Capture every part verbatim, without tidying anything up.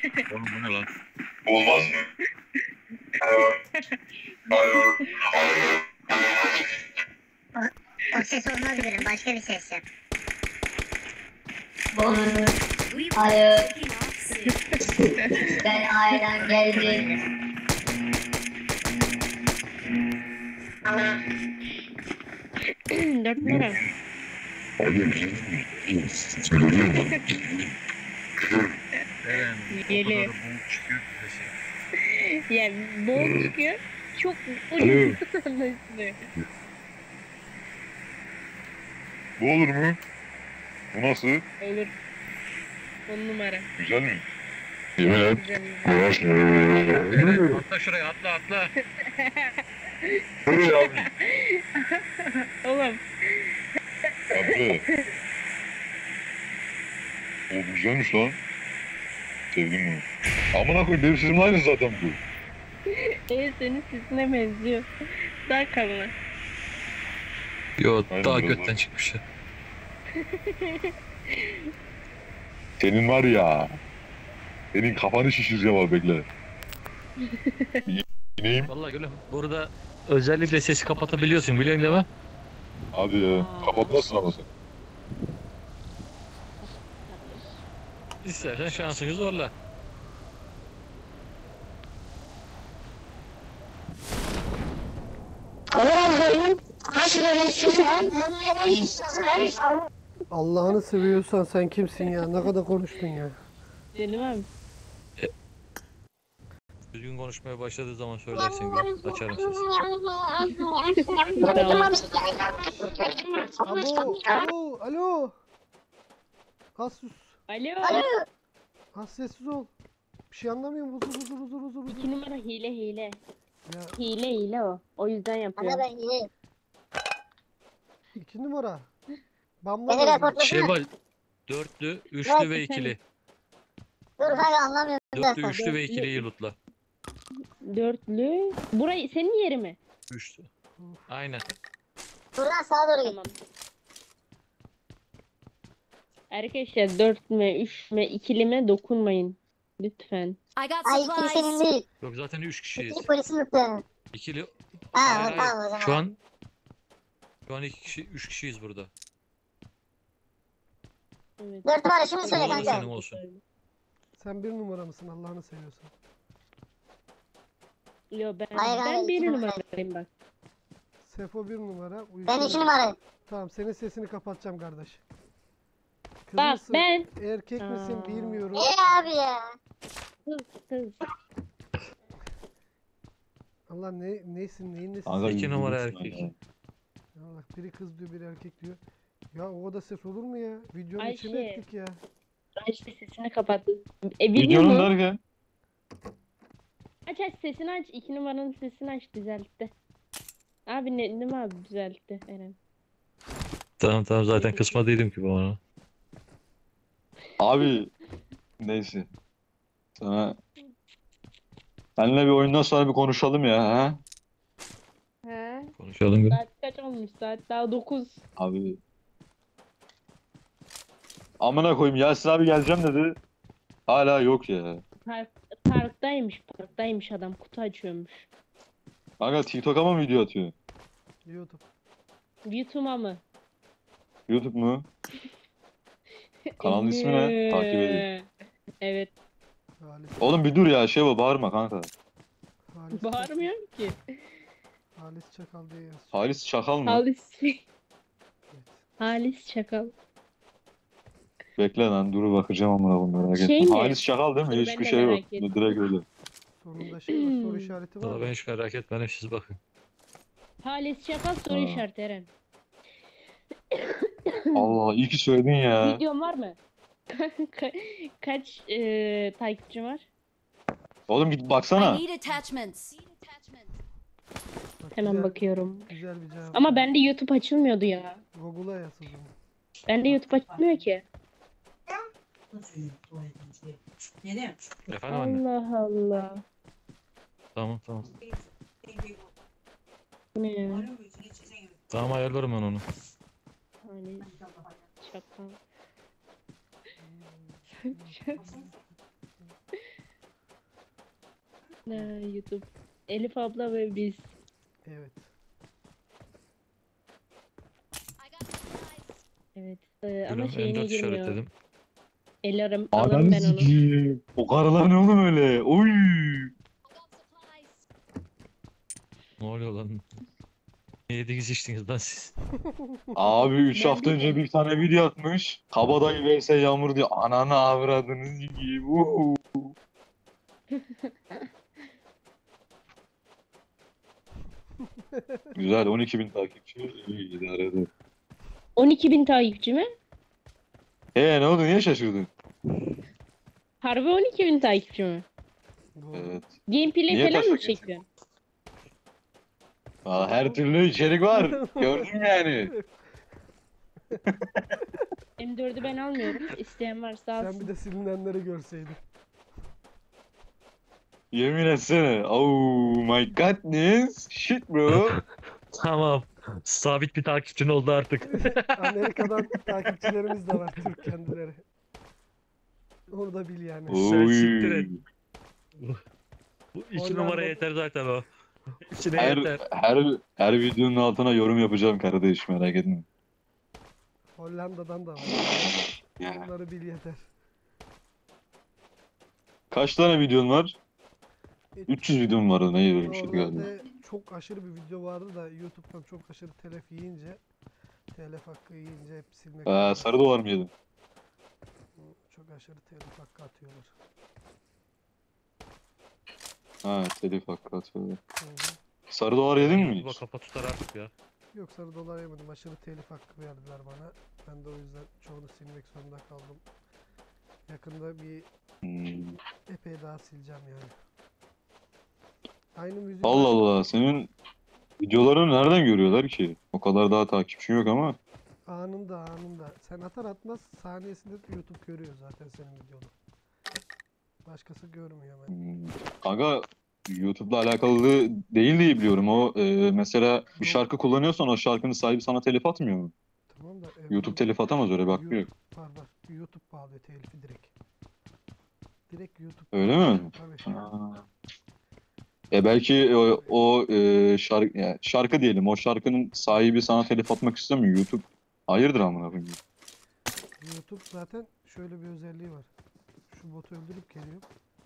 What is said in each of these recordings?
Oğlum bu ne lan? Olmaz mı? O ses olmaz gülüm. Başka bir ses yap. Olur. Hayır. Ben ailem geldim. Dört numara. Eren. Geliyor. O kadar boğuk çıkıyor ki sesi. Ya boğuk çıkıyor. Çok Alo. anlaşılıyor. Bu olur mu? Bu nasıl? Olur. On numara. Güzel mi? Yemin et. Güzel. Eren atla şuraya atla atla. Böyle abi. Oğlum. Abi. O güzelmiş lan. Sevdim bunu. Amına koyayım benim sesim aynı zaten bu. Evet senin sesine benziyor. Daha kalın. Yo Aynen daha biraz götten var. çıkmış ya. Senin var ya. Senin kafanı şişireceğim abi bekle. İneyim. Vallahi gülüm burada özellikle sesi kapatabiliyorsun biliyorsun değil mi? Hadi ya. Kapatmazsın ama sen. İstersen şansını zorla. Allah'ını seviyorsan sen kimsin ya? Ne kadar konuştun ya? Dedim abi. Düzgün konuşmaya başladığı zaman söylersin gülüm. Açarım sesi. Alo, alo, alo. Az sus. Alo. Az sessiz ol. Bir şey anlamıyorum. Huzur, huzur, huzur, huzur, huzur. İki numara hile hile. Ya Hile hile o. O yüzden yapıyor. Ana ben yiyeyim. iki numara. Bamba Beni bozdu. reportlasana. Şevval dörtlü, üçlü Evet, ve ikili. Dur kanka anlamıyorum ben Dörtlü, sana. üçlü ve ikiliyi lootla. Dörtlü. Burayı senin yeri mi? Üçlü. Aynen. Buradan sağa doğru git. Tamam. Arkadaşlar dörtlüme, üçlüme, ikilime dokunmayın. Lütfen. I got Ay ikili senin supplies. değil. Yok zaten üç kişiyiz. İkili polisin lütfen. İkili. Ha Hayır, tamam o hayır. zaman. Şu an şu an iki kişi, üç kişiyiz burada. Evet. Dört numara şimdi söyle Numara kanka. senin olsun. Sen bir numara mısın Allah'ını seviyorsan? Yo ben, Hayır, hayır, ben bir iki numara. numarayım bak. Sefo bir numara. Uyuşturucu- Ben iki numara. Tamam senin sesini kapatacağım kardeş. Kız Bak mısın, ben erkek misin Aa. bilmiyorum. Ee abi ya. kız kız. Allah ne neysin neyin nesin? Kanka, İki numara yüzüyorsun erkek. ya. Ya bak biri kız diyor biri erkek diyor. Ya o da ses olur mu ya? Videonun Ayşe. içine ettik ya. Ayşe sesini kapattı. E video Videonun mu? derken. Aç aç sesini aç. İki numaranın sesini aç düzeltti. Abi ne, ne mi abi düzeltti Eren? Tamam tamam zaten kısmadıydım ki bu onu. Abi. Neyse. Sana. Seninle bir oyundan sonra bir konuşalım ya ha. He? Konuşalım gülüm. Saat kaç olmuş? Saat daha dokuz. Abi. Amına koyayım Yasin abi geleceğim dedi. Hala yok ya. Park, parktaymış parktaymış adam kutu açıyormuş. Kanka TikTok'a mı video atıyor? YouTube. YouTube'a mı? YouTube mu? Kanalın ismi ne? Takip edeyim. Evet. Halis. Oğlum bir dur ya şey var bağırma kanka. Halis, Bağırmıyorum ki. Halis Çakal diye yaz. Halis Çakal mı? Halis. Evet. Halis Çakal. Bekle lan dur bakacağım amına koyayım merak Şey etme. mi? Halis Çakal değil mi? Dur, ben Hiçbir de şey yok. merak ettim. Direkt öyle. Sonunda şey var, soru Hmm. işareti var. Valla mı? ben hiç merak etmedim siz bakın. Halis Çakal soru Ha. işareti Eren. Allah iyi ki söyledin ya. Videom var mı? Ka- kaç eee takipçim var? Oğlum git I baksana. need attachments. Bak, Hemen güzel, bakıyorum. Güzel bir cevap. Ama bende YouTube açılmıyordu ya. Google'a yaz o zaman. Bende YouTube açılmıyor ki. Efendim anne. Allah Allah. Tamam tamam. Bu ne ya? Tamam ayarlarım ben onu. Halis Çakal. Ha, YouTube. Elif abla ve biz. Evet. Evet. Ee, ama Gülüm şeyine M dört girmiyor. işaretledim. Ellerim alırım Ananı ben onu. sikeyim. O karılar ne oğlum öyle? Oy. Ne oluyor lan? Ne yediniz içtiniz lan siz? Abi üç Ben hafta de- önce bir tane video atmış. Kabadayı vs Yağmur diyor. Ananı avradını sikeyim. Uhu. Güzel on iki bin takipçi. İyi idare eder. on iki bin takipçi mi? Ee ne oldu niye şaşırdın? Harbi on iki bin takipçi mi? Doğru. Evet. Niye Gameplay falan taşla mı geçiyorsun? çekiyorsun? Aa, her türlü içerik var. Gördün yani. M dördü ben almıyorum. İsteyen varsa Sen alsın. bir de silinenleri görseydin. Yemin etsene. Oh my godness. Shit bro. Tamam. Sabit bir takipçin oldu artık. Amerika'dan takipçilerimiz de var, Türk kendileri. Onu da bil yani. Sen siktir et. Oy. Bu iki Hollanda- numara yeter zaten o. İçine Her, yeter. her, her videonun altına yorum yapacağım kardeş merak etme. Hollanda'dan da var. Yani. Onları bil yeter. Kaç tane videon var? üç yüz videom var ne öyle bir şey galiba. Normalde çok aşırı bir video vardı da YouTube'dan çok aşırı telef yiyince, telef hakkı yiyince hep silmek Ee, zorunda. sarı dolar mı yedin? Çok aşırı telif hakkı atıyorlar. Ha telif hakkı atıyorlar. Hı hı. Sarı dolar yedin mi Baba hiç? kafa tutar artık ya. Yok, sarı dolar yemedim. Aşırı telif hakkı verdiler bana. Ben de o yüzden çoğunu silmek zorunda kaldım. Yakında bir Hmm. epey daha sileceğim yani. Aynı müzik. Allah Allah senin videolarını nereden görüyorlar ki? O kadar daha takipçin yok ama. Anında anında. Sen atar atmaz saniyesinde YouTube görüyor zaten senin videonu. Başkası görmüyor hemen. Hmm. Kanka YouTube'la alakalı değil diye biliyorum. O e, mesela bir şarkı kullanıyorsan o şarkının sahibi sana telif atmıyor mu? Tamam da e, YouTube bu- telif atamaz öyle bakmıyor. Var var. YouTube bağlıyor telifi direkt. Direkt YouTube. Öyle mi? Tabii. Aa. E belki o, o e, şarkı yani şarkı diyelim o şarkının sahibi sana telif atmak istemiyor YouTube. Hayırdır amına koyayım. YouTube zaten şöyle bir özelliği var. Şu botu öldürüp geliyor.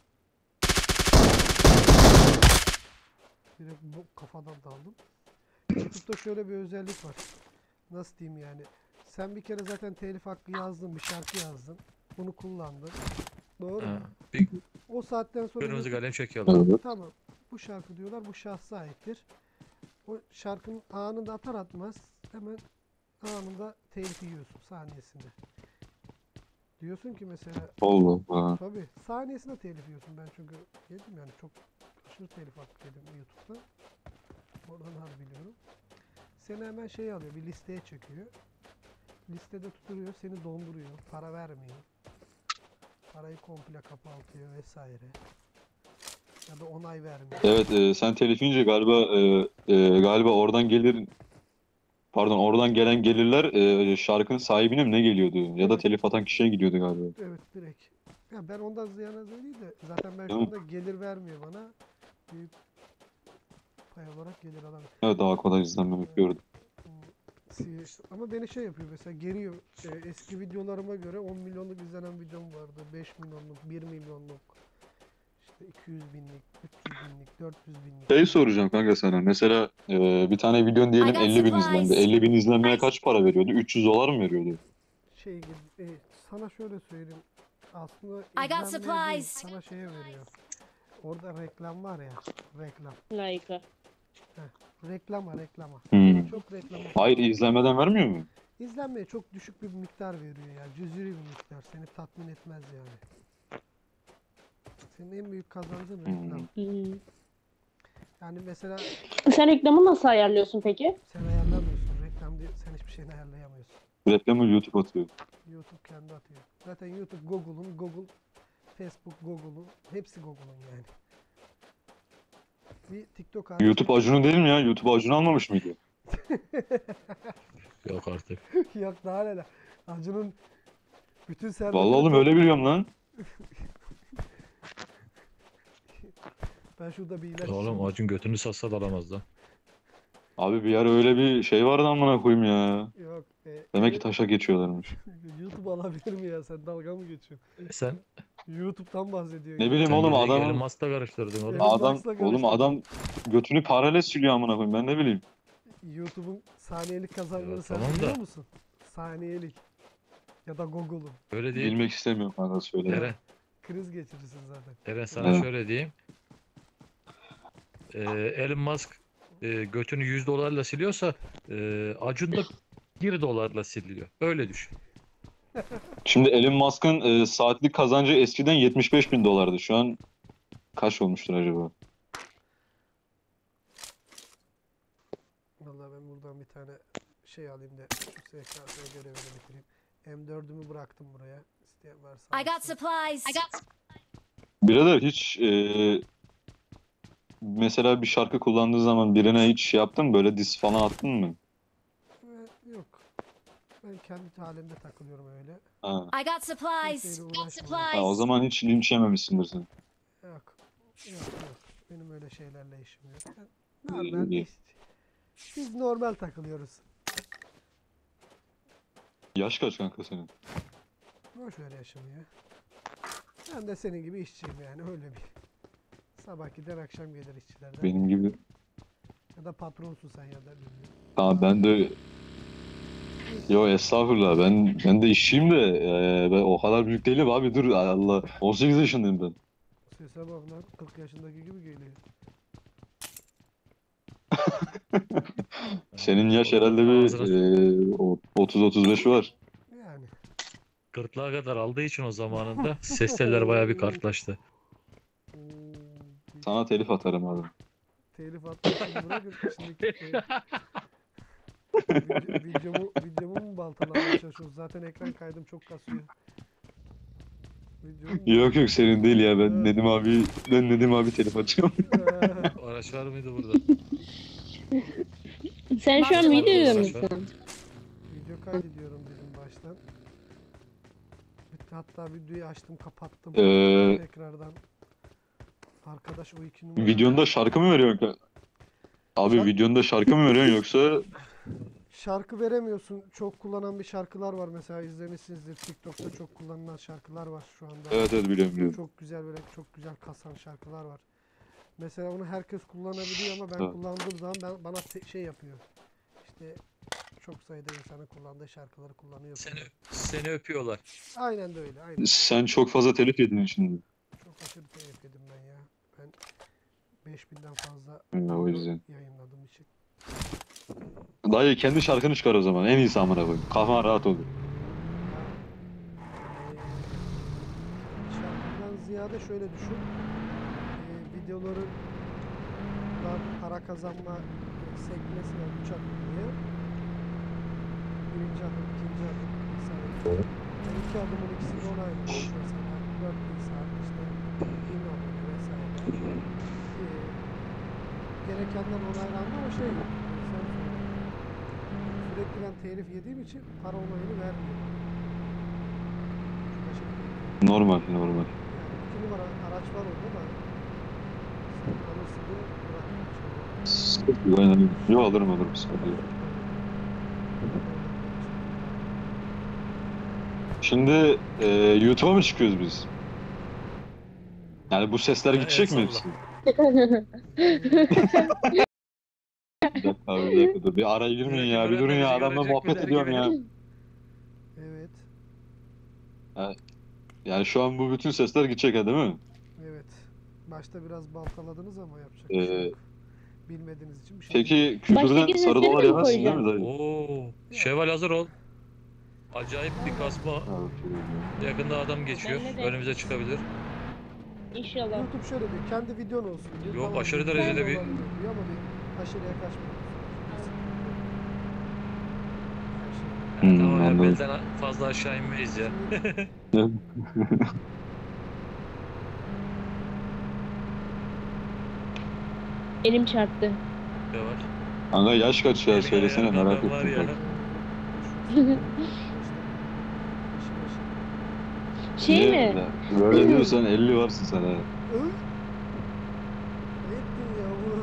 Direkt bu kafadan daldım. YouTube'da şöyle bir özellik var. Nasıl diyeyim yani? Sen bir kere zaten telif hakkı yazdın, bir şarkı yazdın. Bunu kullandın. Doğru mu? Ha, bir O saatten sonra kırmızı YouTube- kalem çekiyorlar. Evet. tamam. Bu şarkı diyorlar, bu şahsa aittir. O şarkının anında atar atmaz hemen anında telif yiyorsun saniyesinde. Diyorsun ki mesela Allah Allah. tabii saniyesinde telif yiyorsun. Ben çünkü yedim yani çok aşırı telif hakkı yedim YouTube'da. Oradan har biliyorum. Seni hemen şey alıyor, bir listeye çekiyor. Listede tutuyor, seni donduruyor, para vermiyor. Parayı komple kapatıyor vesaire. Ya da onay vermiyor. Evet e, sen telif yiyince galiba e, e, galiba oradan gelir pardon oradan gelen gelirler e, şarkının sahibine mi ne geliyordu? Ya da telif atan kişiye gidiyordu galiba. Evet direkt. Ya ben ondan ziyana değil de zaten ben şu Değil mi? anda gelir vermiyor bana. Büyük pay olarak gelir alamıyorum. Evet daha kolay izlenmemek gördüm. Si- Ama beni şey yapıyor mesela geriyor. E, eski videolarıma göre on milyonluk izlenen videom vardı. beş milyonluk, bir milyonluk. İşte iki yüz binlik, üç yüz binlik, dört yüz binlik. Şey soracağım kanka sana. Mesela e, bir tane videon diyelim I got elli bin supplies. izlendi. elli bin izlenmeye kaç para veriyordu? üç yüz dolar mı veriyordu? Şey gibi, e, sana şöyle söyleyeyim. Aslında I got izlenmeye değil, supplies. sana şeye veriyor. Orada reklam var ya, reklam. Like'a. Reklama, reklama. Hmm. Çok reklama. Hayır izlenmeden vermiyor mu? İzlenmeye çok düşük bir miktar veriyor ya. Cüz'i bir miktar. Seni tatmin etmez yani. Senin en büyük kazancın reklam. Hmm. Hmm. Yani mesela Sen reklamı nasıl ayarlıyorsun peki? sen ayarlamıyorsun. Reklam değil, sen hiçbir şeyini ayarlayamıyorsun. Reklamı YouTube atıyor. YouTube kendi atıyor. Zaten YouTube Google'un, Google, Facebook Google'un, hepsi Google'un yani. Bir TikTok harici- YouTube Acun'un değil mi ya? YouTube Acun'u almamış mıydı? Yok artık. Yok daha neler. Acun'un bütün servetini Vallahi oğlum top- öyle biliyorum lan. Ben şurada bir ilaç Oğlum içeyim. Acun götünü satsa da alamaz lan. Abi bir ara öyle bir şey vardı amına koyayım ya. Yok. E, Demek ki e, taşa geçiyorlarmış. YouTube alabilir mi ya? Sen dalga mı geçiyorsun? Sen, YouTube'dan bahsediyorsun. Ne bileyim sen oğlum bir de Elon adamın Musk'la karıştırdın oğlum. Evet. Elon adam Musk'la oğlum karıştırdım. adam götünü parayla siliyor amına koyayım ben ne bileyim. YouTube'un saniyelik kazanımları Ya sen tamam biliyor da- musun? Saniyelik. Ya da Google'un. Öyle değil. Bilmek istemiyorum kanka söyle. Eren, Kriz geçirirsin zaten. Eren sana Evet. şöyle diyeyim. Ee, Elon Musk e, götünü yüz dolarla siliyorsa e, Acun da bir dolarla siliyor. Öyle düşün. Şimdi Elon Musk'ın e, saatlik kazancı eskiden yetmiş beş bin dolardı. Şu an kaç olmuştur acaba? Vallahi ben buradan bir tane şey alayım da şu S K S görevini bitireyim. M dördümü bıraktım buraya. İsteyen varsa I got alsın. supplies. I got Birader hiç e, mesela bir şarkı kullandığı zaman birine hiç şey yaptın mı? Böyle diss falan attın mı? Ve yok. Ben kendi halimde takılıyorum öyle. Ha. I got supplies. Kimseyle Got uğraşmıyorum. Ha, o supplies. zaman hiç linç yememişsindir sen. Yok. Yok yok. Benim öyle şeylerle işim yok. Ben normal İyi. iş. Biz normal takılıyoruz. Yaş kaç kanka senin? Boş ver yaşını ya. Ben de senin gibi işçiyim yani öyle bir. Sabah gider akşam gelir işçilerden. Benim gibi. Ya da patronsun sen ya da bilmiyorum. Ha ben de yo estağfurullah ben ben de işçiyim de e, ben o kadar büyük değilim abi dur Allah on sekiz yaşındayım ben. Sese bak lan kırk yaşındaki gibi geliyor. Senin yaş herhalde bir e, o- otuz otuz beş var. Yani. Gırtlağa kadar aldığı için o zamanında ses telleri bayağı bir kartlaştı. Oo, bir Sana telif atarım abi. telif atmışsın bırakın şimdiki e, video- videomu, videomu mu baltalamaya çalışıyorsun? Zaten ekran kaydım çok kasıyor. Videomu Yok yok senin değil ya ben Nedim abi ben Nedim abi telif atıyorum. Eee, Araç var mıydı burada? Sen şu an videoda Saçma. mısın? video kaydediyorum dedim baştan. Hatta videoyu açtım kapattım. Ee, Tekrardan. Arkadaş o iki numara. Videonda şarkı mı veriyorsun? ka- Abi Şarkı- videonda şarkı mı veriyorsun yoksa Şarkı veremiyorsun. Çok kullanan bir şarkılar var mesela izlemişsinizdir. TikTok'ta çok kullanılan şarkılar var şu anda. evet evet biliyorum biliyorum. Çok güzel böyle çok güzel kasan şarkılar var. Mesela onu herkes kullanabiliyor ama ben Evet. kullandığım zaman ben, bana te- şey yapıyor. İşte çok sayıda insanın kullandığı şarkıları kullanıyor. Seni, seni öpüyorlar. Aynen de öyle. Aynen. Sen çok fazla telif yedin şimdi. Çok aşırı telif yedim ben ya. Ben beş binden fazla Ya, o yüzden. yayınladığım için. Dayı kendi şarkını çıkar o zaman. En iyisi amına koyayım. Kafan rahat olur. Şarkıdan ziyade şöyle düşün. Ee, videoların daha para kazanma e, sekmesine üç adım diye. Birinci adım, ikinci adım vesaire. Yani iki adımın ikisini onaylamış mesela. Dört bin saat işte bin abone vesaire. Ee, gerekenden onaylandı ama şey yok. Sen söyle. Sürekli ben telif yediğim için para onayını vermiyor. Çok aşırı telif yedim. Normal normal. Yani iki numara araç var orada da sen alırsın diye bırakmış. Sıkıntı yok, aynen. Yo alırım alırım sıkıntı yok. Şimdi e, YouTube'a mı çıkıyoruz biz? Yani bu sesler Ha, gidecek mi el hepsi? salla. Bir dakika abi, bir dakika dur. Bir araya girmeyin ya. Bir durun ya. Adamla muhabbet ediyorum ya. Evet, Yani şu an bu bütün sesler gidecek ha değil mi? evet. Başta biraz baltaladınız ama yapacak bir şey Ee, yok. Bilmediğiniz için bir şey Peki küfürden Baştaki sarı sesleri dolar mi yemezsin değil mi koyacağım? dayı? Oo, Şevval hazır ol. Acayip bir kasma. Ha, okey. Yakında adam geçiyor. Ben de- Önümüze çıkabilir. İnşallah. YouTube şöyle diyor, kendi videon olsun diyor. Yok, Tamam, aşırı video derecede bir- olabilir diyor ama bir aşırıya kaçmıyor. Hmm, Tamam ya, anladım. belden fazla aşağı inmeyiz ya. Elim çarptı. Şevval. Kanka yaş kaç ya Yemin söylesene ederim merak adam var ettim. ya. bak. Şey Niye mi? öyle- Böyle diyorsan elli varsın sen ha.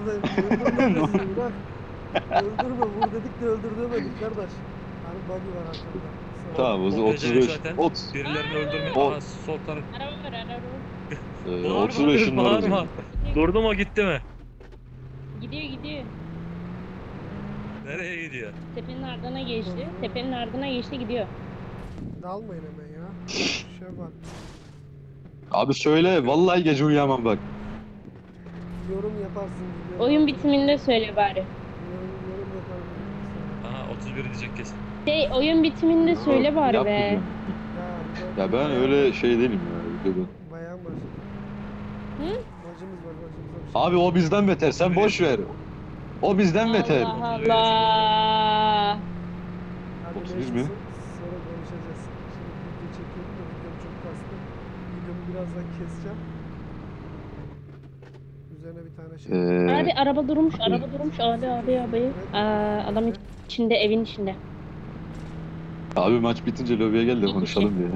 buradayım. Öldürme bizi bırak. Öldürme. Vur dedik de öldürmedik kardeş. Hani buggy var arkamda. Sağ ol. Tamam o zaman O otuz beceri beş. zaten. otuz. Birilerini öldürmeye. O- Aha sol taraf. Araba var araba var. Ee, Bağırma, otuz beşin var o bağırma. zaman. Durdu mu gitti mi? Gidiyor gidiyor. Nereye gidiyor? Tepenin ardına geçti. Tepenin ardına geçti gidiyor. Dalmayın hemen ya. Şey var. Abi söyle vallahi gece uyuyamam bak. Yorum yaparsın. video Oyun yaparsın. bitiminde söyle bari. Yorum, yorum yaparsın. Aha otuz bir diyecek kesin. Şey oyun bitiminde söyle bari be. Yapmayacağım. Ya, Ya ben öyle şey değilim ya. videoda. Bayan bacı. Hı? Bacımız var bacımıza bir şey. Abi o bizden beter. Sen boş ver. O bizden beter. Allah Allah. Hadi otuz bir neyse, mi? Sonra konuşacağız. Şimdi video çekiyorum da videom çok kastı. Videomu birazdan keseceğim. Üzerine bir tane şey. Ee, Abi araba durmuş, araba durmuş. Abi abi abi. Aa, adam içinde, evin içinde. abi maç bitince lobiye gel de konuşalım diye.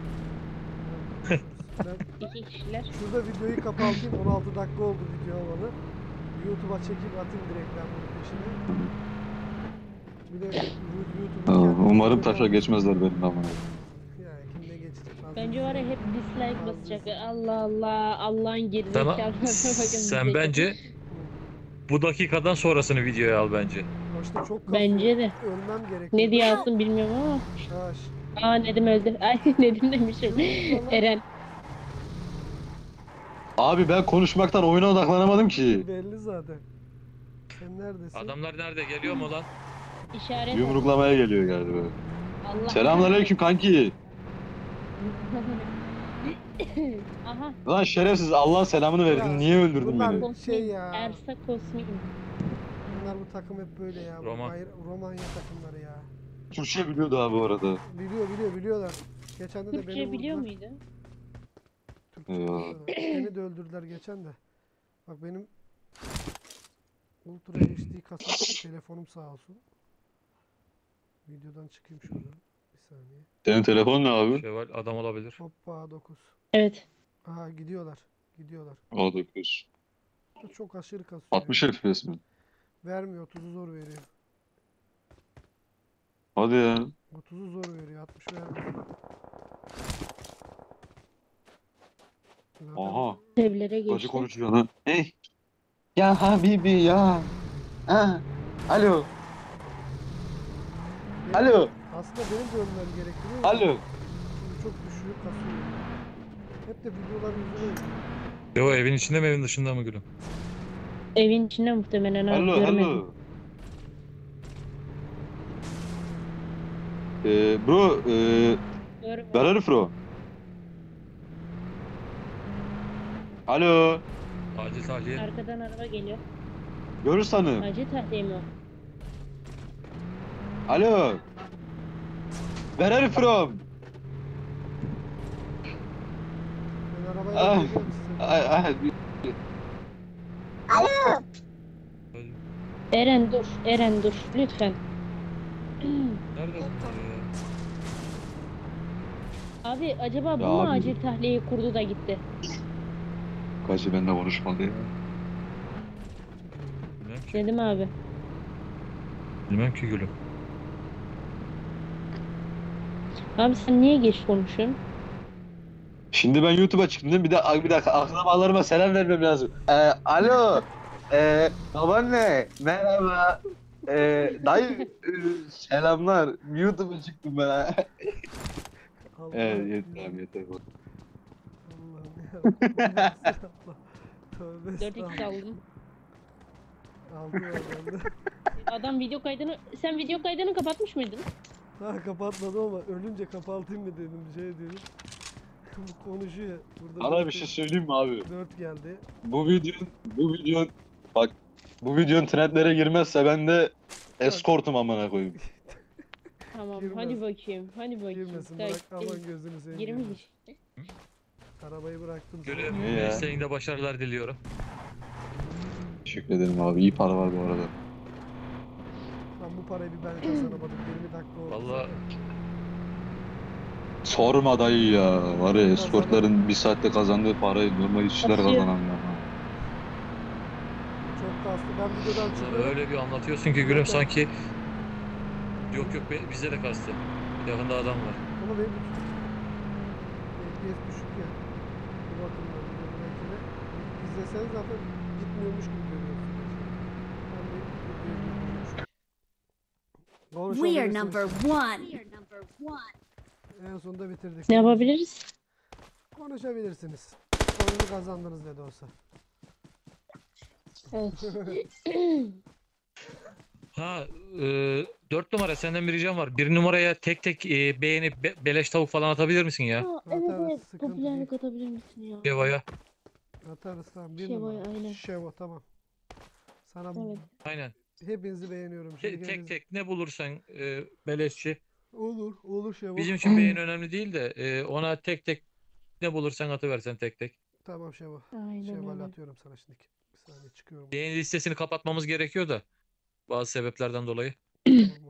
Ben İki kişiler. şurada videoyu kapatayım. on altı dakika oldu video alanı. YouTube'a çekip atayım direkt ben bunun peşine. Bir de YouTube'u Aa, kendim umarım böyle taşa almışım. geçmezler benim ama. Ya kim ne geçecek? Fazla Bence bir var ya şey hep yok. dislike Fazla basacak. bir şey yok. Allah Allah. Allah'ın Tamam. gerizekalısına bakın. Sen bizdeki. bence bu dakikadan sonrasını videoya al bence. Başta çok kasıyor. Bence de. Ölmem gerekiyor. Ne diye alsın bilmiyorum ama. Ha, ş- Aa Nedim öldü. Ay Nedim demişim. Eren. Abi ben konuşmaktan oyuna odaklanamadım ki. belli zaten. Sen neredesin? Adamlar nerede? Geliyor mu lan? İşaret. Yumruklamaya geliyor galiba. Allah. Selamünaleyküm kanki. Aha. Lan şerefsiz Allah'ın selamını Ya, verdin. Niye öldürdün bunlar- beni? Kosmin. Şey ya. Ersa Kosmin. Bunlar bu takım hep böyle ya. Bu Roman. Bayra- Romanya takımları ya. Türkçe biliyordu abi bu arada. Biliyor biliyor biliyorlar. Geçen de, de beni Türkçe biliyor vurdular. muydu? Türkçe Ya. biliyorlar. Beni de öldürdüler geçen de. Bak benim Ultra H D kasa telefonum sağ olsun. Videodan çıkayım şuradan. Bir saniye. Senin telefon ne abi? Şevval adam olabilir. Hoppa dokuz. Evet. Aha gidiyorlar. Gidiyorlar. O dokuz. Çok aşırı kasıyor. altmış ya. F P S mi? Vermiyor. otuzu zor veriyor. Hadi ya. otuzu zor veriyor. altmış vermiyor. Zaten Aha. Evlere Kaçı geçti. konuşuyor lan? Hey. Ya Habibi ya. Ha. Alo. benim- Alo. Aslında benim de ölmem gerekiyor. Alo. Çünkü çok düşüyor kasıyor. Hep de videolar yüzüne ölüyor. E o evin içinde mi evin dışında mı gülüm? Evin içinde muhtemelen abi Alo. görmedim. Alo. Ee, bro, ee, Görmedim. where are you from? Alo. Acil tahliye. Arkadan araba geliyor. Görüş sanırım. Acil tahliye mi o? Alo. Where are you from? Ben arabayla Ah. geliyorum size. Ay, ay, Eren dur. Eren dur. Lütfen. Nerede bunlar ya? Abi acaba bu Ya mu abi. acil tahliyeyi kurdu da gitti? Kaçı benimle konuşmadı ya. Bilmem ki. Dedim abi. Bilmem ki gülüm. Abi sen niye geç konuşuyorsun? Şimdi ben YouTube'a çıktım değil mi? Bir de bir dakika akrabalarıma selam vermem lazım. Ee, alo. Ee, babaanne. Merhaba. Ee, dayı. e, selamlar. YouTube'a çıktım ben. ha. Allah Evet yeter abi yeter. Allah'ım ya. Allah. Tövbe dört x estağfurullah. aldım. Aldım oradan da. Adam video kaydını... Sen video kaydını kapatmış mıydın? Ha kapatmadım ama ölünce kapatayım mı dedim bir şey dedim. Bu konuşuyor. Burada Sana dört- bir şey söyleyeyim mi abi? dört geldi. Bu videonun, bu videonun, bak bu videonun trendlere girmezse ben de eskortum amına koyayım. Tamam Girmez. hadi bakayım. Hadi bakayım. Girmesin Tak- bırak aman gözünü seveyim. Girmiş. Arabayı bıraktım. sana. Gülüm Ne ya? mesleğinde başarılar diliyorum. Teşekkür ederim abi. İyi para var bu arada. Lan bu parayı bir ben kazanamadım. yirmi dakika oldu. Vallahi Sorma dayı ya. Var ya eskortların bir saatte kazandığı parayı normal işçiler Atıyor. kazanamıyor. Çok kastı. Ben videodan çıkıyorum. Öyle bir anlatıyorsun ki gülüm sanki. Yok yok be- bizde de kastı. Yakında adam var. Ama benim F P S düşük ya. Bir bakın ben videodakine. İzleseniz zaten gitmiyormuş gibi görüyorsunuz. Ben de videoyu izliyorum. We are number Konuşabilirsiniz. one. En sonunda bitirdik. Ne yapabiliriz? Konuşabilirsiniz. Oyunu kazandınız ne de olsa. Evet. Ha e, dört numara senden bir ricam var. Bir numaraya tek tek e, beğenip be- beleş tavuk falan atabilir misin ya? Aa, evet Atarız, evet. sıkıntı Popülerlik değil. atabilir misin ya? Devaya. Atarız tamam. Bir Şevo, numara. aynen. Şevo tamam. Sana Evet. Aynen. hepinizi beğeniyorum. Te- Şimdi tek kendiniz- tek ne bulursan e, beleşçi. Olur. Olur Şevo. Bizim için beğeni önemli değil de e, ona tek tek ne bulursan atıversen tek tek. Tamam Şevo. Aynen Şevval öyle. atıyorum sana şimdi. Bir saniye çıkıyorum. Beğeni listesini kapatmamız gerekiyor da bazı sebeplerden dolayı. Tamam,